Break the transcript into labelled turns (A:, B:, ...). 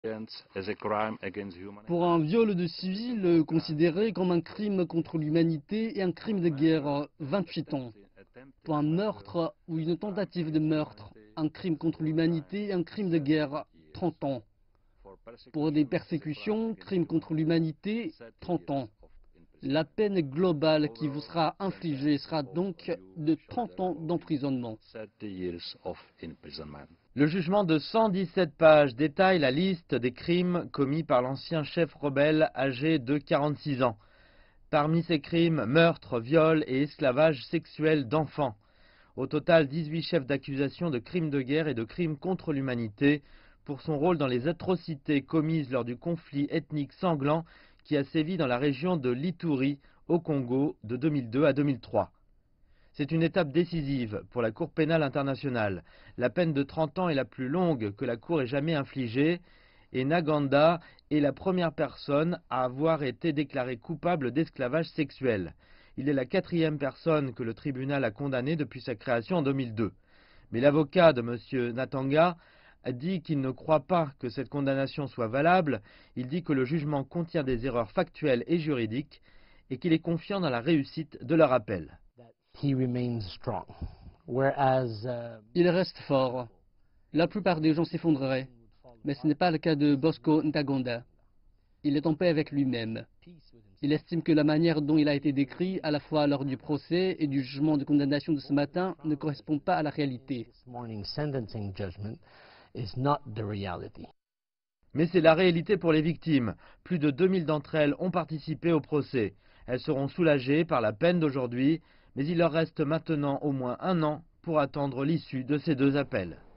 A: Pour un viol de civil considéré comme un crime contre l'humanité et un crime de guerre, 28 ans. Pour un meurtre ou une tentative de meurtre, un crime contre l'humanité et un crime de guerre, 30 ans. Pour des persécutions, crimes contre l'humanité, 30 ans. La peine globale qui vous sera infligée sera donc de 30 ans d'emprisonnement.
B: Le jugement de 117 pages détaille la liste des crimes commis par l'ancien chef rebelle âgé de 46 ans. Parmi ces crimes, meurtre, viol et esclavage sexuel d'enfants. Au total, 18 chefs d'accusation de crimes de guerre et de crimes contre l'humanité pour son rôle dans les atrocités commises lors du conflit ethnique sanglant qui a sévi dans la région de l'Ituri, au Congo, de 2002 à 2003. C'est une étape décisive pour la Cour pénale internationale. La peine de 30 ans est la plus longue que la Cour ait jamais infligée et Ntaganda est la première personne à avoir été déclarée coupable d'esclavage sexuel. Il est la 4e personne que le tribunal a condamnée depuis sa création en 2002. Mais l'avocat de M. Ntaganda a dit qu'il ne croit pas que cette condamnation soit valable. Il dit que le jugement contient des erreurs factuelles et juridiques et qu'il est confiant dans la réussite de leur appel.
A: Il reste fort. La plupart des gens s'effondreraient, mais ce n'est pas le cas de Bosco Ntaganda. Il est en paix avec lui-même. Il estime que la manière dont il a été décrit, à la fois lors du procès et du jugement de condamnation de ce matin, ne correspond pas à la réalité.
B: Mais c'est la réalité pour les victimes. Plus de 2000 d'entre elles ont participé au procès. Elles seront soulagées par la peine d'aujourd'hui, mais il leur reste maintenant au moins un an pour attendre l'issue de ces 2 appels.